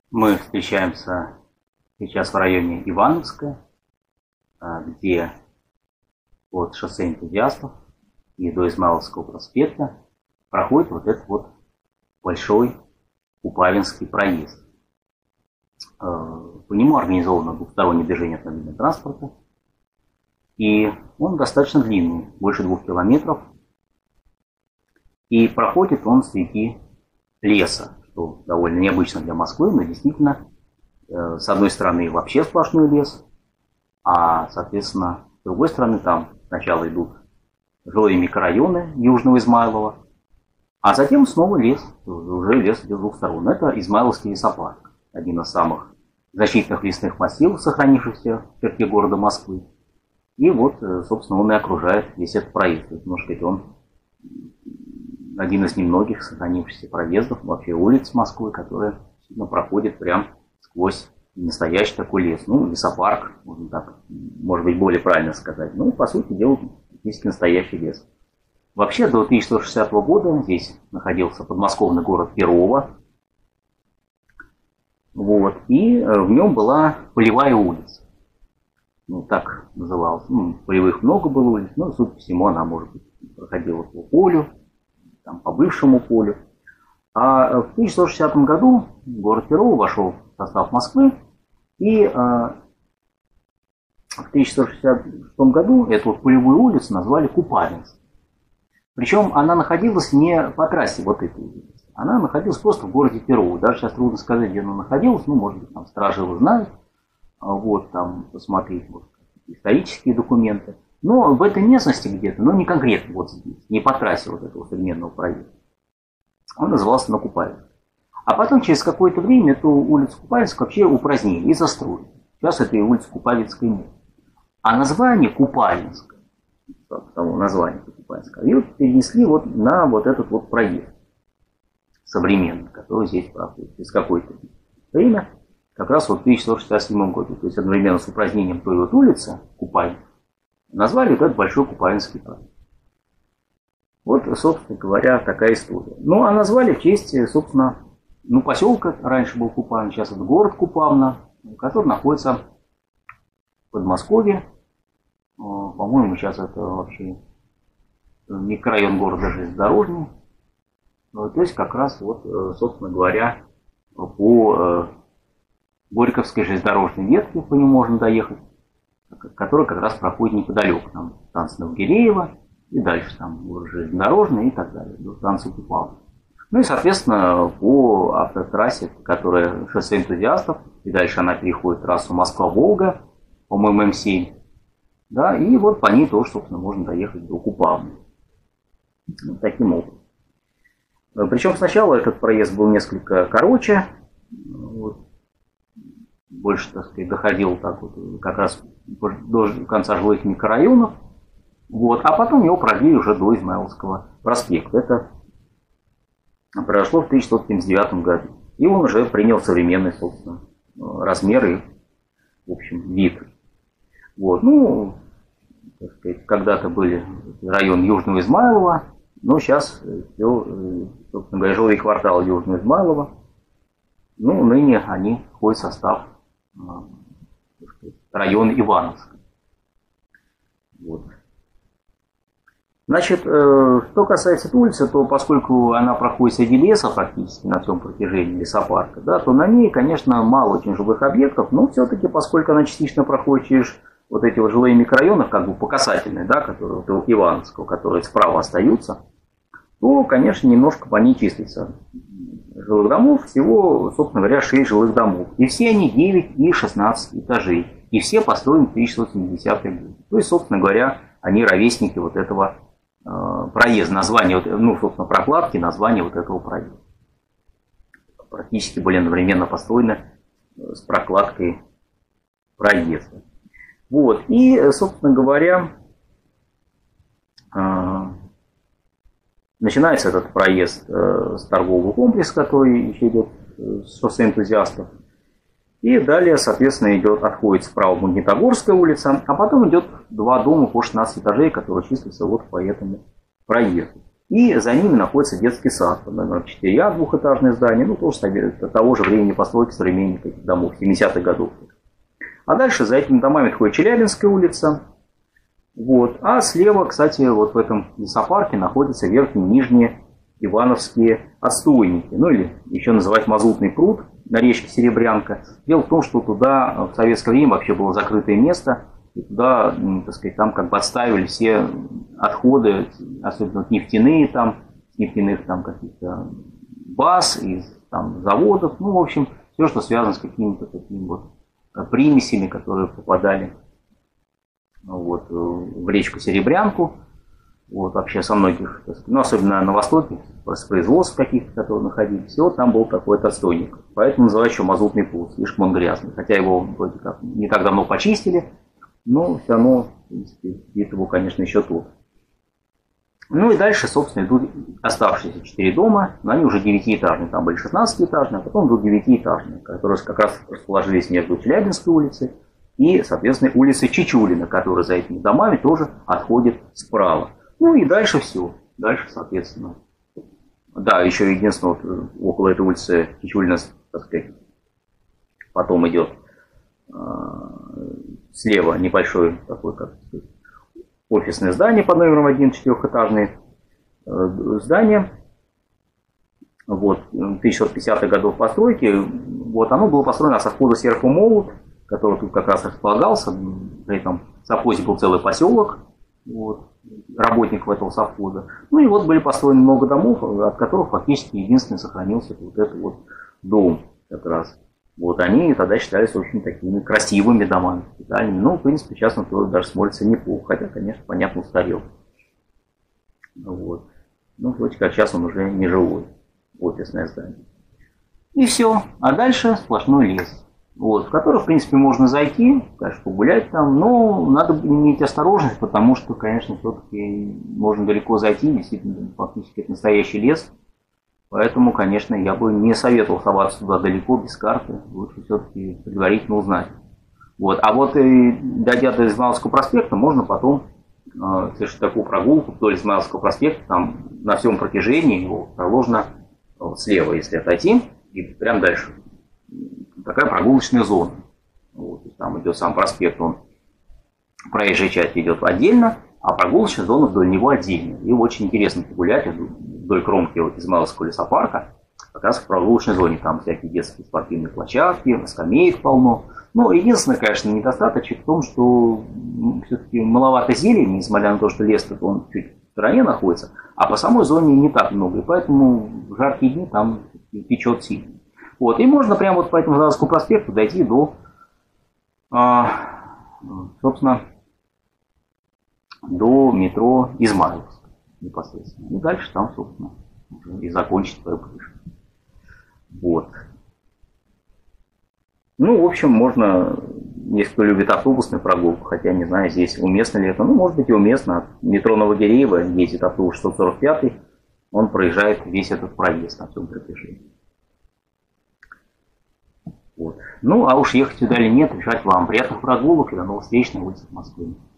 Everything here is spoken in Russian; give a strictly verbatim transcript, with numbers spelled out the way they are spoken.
Мы встречаемся сейчас в районе Ивановска, где от шоссе Энтузиастов и до Измайловского проспекта проходит вот этот вот большой Купавинский проезд. По нему организовано двухстороннее движение автомобильного транспорта, и он достаточно длинный, больше двух километров, и проходит он среди леса, что довольно необычно для Москвы, но действительно, с одной стороны вообще сплошной лес, а, соответственно, с другой стороны там сначала идут жилые микрорайоны Южного Измайлова, а затем снова лес, уже лес идет с двух сторон. Это Измайловский лесопарк, один из самых защитных лесных массивов, сохранившихся в черте города Москвы. И вот, собственно, он и окружает весь этот проезд. Можно сказать, он один из немногих сохранившихся проездов, вообще улиц Москвы, которые проходят прям сквозь настоящий такой лес. Ну, лесопарк, можно так, может быть, более правильно сказать. Ну, по сути дела, практически настоящий лес. Вообще, до тысяча сто шестидесятого года здесь находился подмосковный город Перово. Вот, и в нем была Полевая улица. Ну, так называлась. Ну, полевых много было улиц, но, судя по всему, она, может быть, проходила по полю, там, по бывшему полю. А в тысяча сто шестидесятом году город Перово вошел в состав Москвы, и а, в тысяча сто шестьдесят шестом году эту вот полевую улицу назвали Купавинской. Причем она находилась не по трассе вот этой улицы, она находилась просто в городе Перово. Даже сейчас трудно сказать, где она находилась, ну, может быть, там сторожилы знают, вот, там, посмотреть, может, исторические документы. Но в этой местности где-то, но не конкретно вот здесь, не по трассе вот этого современного проезда. Он назывался на Купавинской. А потом, через какое-то время, эту улицу Купавинскую вообще упразднили и застроили. Сейчас этой улицы Купавинской нет. А название Купавинское, того названия Купавинское, ее перенесли вот на вот этот вот проезд современный, который здесь проходит. Через какое-то время, как раз вот в тысяча сто шестьдесят седьмом году, то есть одновременно с упразднением той вот улицы Купавинской, назвали вот этот большой Купавинский парк. Вот, собственно говоря, такая история. Ну, а назвали в честь, собственно, ну, поселка, раньше был Купавна, сейчас это город Купавна, который находится в Подмосковье. По-моему, сейчас это вообще микрорайон города железнодорожный. То есть, как раз, вот, собственно говоря, по Горьковской железнодорожной ветке по нему можно доехать, которая как раз проходит неподалеку. Там станция Новогиреево, и дальше там железнодорожная и так далее, до станции Купавна. Ну и, соответственно, по автотрассе, которая шоссе Энтузиастов, и дальше она переходит трассу Москва-Волга, по-моему, эм семь. Да, и вот по ней тоже, собственно, можно доехать до Купавны. Вот таким образом. Причем сначала этот проезд был несколько короче, вот, больше, так сказать, доходил так вот как раз до конца жилых микрорайонов. Вот, а потом его продлили уже до Измайловского проспекта. Это произошло в тысяча сто семьдесят девятом году. И он уже принял современный, собственно, размер и, в общем, вид. Вот, ну, так сказать, когда-то были район Южного Измайлова, но сейчас все, собственно говоря, жилые кварталы Южного Измайлова, ну, ныне они входят в состав, так сказать, района Ивановска. Вот. Значит, что касается этой улицы, то поскольку она проходит среди леса практически на всем протяжении лесопарка, да, то на ней, конечно, мало очень жилых объектов, но все-таки, поскольку она частично проходит через вот эти вот жилые микрорайоны, как бы по касательной, да, которые вот Ивановского, которые справа остаются, то, конечно, немножко по ней числится жилых домов, всего, собственно говоря, шесть жилых домов. И все они девять и шестнадцать этажей. И все построены в тысяча сто семидесятые годы. То есть, собственно говоря, они ровесники вот этого проезд, название, ну, собственно, прокладки, название вот этого проезда. Практически были одновременно построены с прокладкой проезда. Вот, и, собственно говоря, начинается этот проезд с торгового комплекса, который еще идет с шоссе Энтузиастов. И далее, соответственно, идет, отходит справа Магнитогорская улица, а потом идет два дома по шестнадцать этажей, которые числятся вот по этому проезду. И за ними находится детский сад, под номером четыре А, двухэтажное здание, ну, тоже того же времени постройки современных этих домов, семидесятых годов. А дальше за этими домами ходит Челябинская улица. Вот. А слева, кстати, вот в этом лесопарке находятся верхние и нижние ивановские отстойники, ну или еще называть Мазутный пруд на речке Серебрянка. Дело в том, что туда в советское время вообще было закрытое место, и туда, так сказать, там как бы отставили все отходы, особенно нефтяные там, с нефтяных там каких-то баз, из там заводов, ну, в общем, все, что связано с какими-то такими вот примесями, которые попадали вот, в речку Серебрянку. Вот, вообще со многих, ну, особенно на востоке, с производств каких-то, которые находились, и вот там был такой отстойник. Поэтому называют еще Мазутный пруд, слишком он грязный. Хотя его вроде как не так давно почистили, но все равно, в принципе, вид его, конечно, еще тут. Ну и дальше, собственно, идут оставшиеся четыре дома, но они уже девятиэтажные, там были шестнадцатиэтажные, а потом идут девятиэтажные, которые как раз расположились между Челябинской улицей и, соответственно, улицей Чичулина, которая за этими домами тоже отходит справа. Ну и дальше все. Дальше, соответственно. Да, еще единственное, вот, около этой улицы Чичулина, так сказать, потом идет э, слева небольшое такое, как сказать, офисное здание под номером один, четырехэтажное э, здание. Вот, тысяча девятьсот пятидесятых годов постройки. Вот, оно было построено со входа Серпо-Молот, который тут как раз располагался. При этом в совхозе был целый поселок. Вот, работников этого совхоза. Ну и вот были построены много домов, от которых фактически единственный сохранился вот этот вот дом как раз. Вот они тогда считались очень такими красивыми домами. Ну, в принципе, сейчас он тоже даже смотрится неплохо, хотя, конечно, понятно, устарел. Вот. Ну, вроде как сейчас он уже не живой, офисное здание. И все. А дальше сплошной лес. Вот, в который, в принципе, можно зайти, конечно, погулять там, но надо иметь осторожность, потому что, конечно, все-таки можно далеко зайти, действительно, фактически это настоящий лес. Поэтому, конечно, я бы не советовал соваться туда далеко, без карты, лучше все-таки предварительно узнать. Вот. А вот и дойдя до Измайловского проспекта, можно потом э, совершить такую прогулку вдоль Измайловского проспекта, там на всем протяжении его проложено вот, слева, если отойти, и прям дальше. Такая прогулочная зона. Вот, там идет сам проспект, он проезжая часть идет отдельно, а прогулочная зона вдоль него отдельно. И очень интересно погулять вдоль кромки вот, Измайловского лесопарка, как раз в прогулочной зоне. Там всякие детские спортивные площадки, скамеек полно. Но единственное, конечно, недостаточек в том, что ну, все-таки маловато зелени, несмотря на то, что лес он чуть в стороне находится, а по самой зоне не так много. И поэтому в жаркие дни там печет сильно. Вот, и можно прямо вот по этому Измайловскому проспекту дойти до, а, собственно, до метро Измайловск непосредственно. И дальше там, собственно, уже и закончить свою крышу. Вот. Ну, в общем, можно, если кто любит автобусную прогулку, хотя не знаю, здесь уместно ли это, ну, может быть и уместно. От метро Новогиреево ездит автобус шестьсот сорок пятый, он проезжает весь этот проезд на всем протяжении. Вот. Ну, а уж ехать сюда или нет, решать вам. Приятных прогулок и до новых встреч на улицах Москвы.